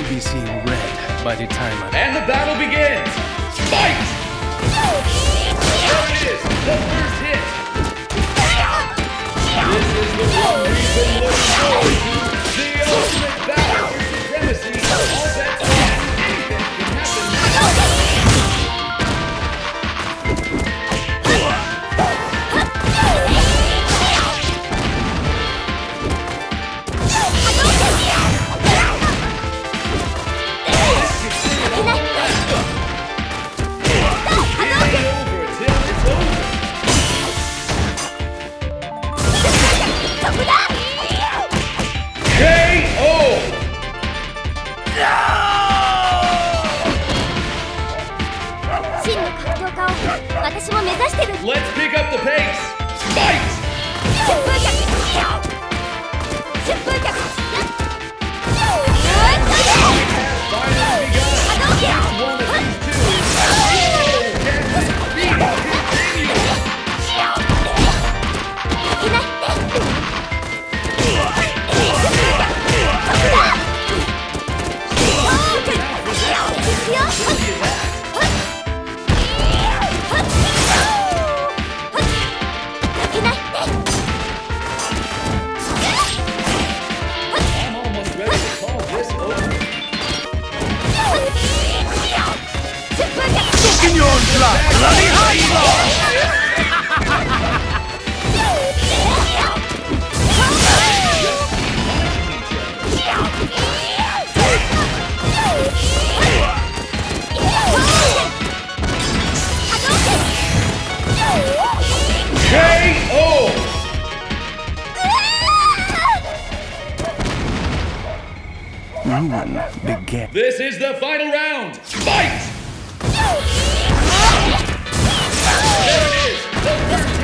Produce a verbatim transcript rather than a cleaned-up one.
be seeing red by the time I'm... And the battle begins! Fight! There it is! The first hit! This is the one we've been looking forward to! The ultimate battle for supremacy! All bets are off. Anything can happen now! Let's pick up the pace! Fight! Ruin began. This is the final round! Fight! There it is! The first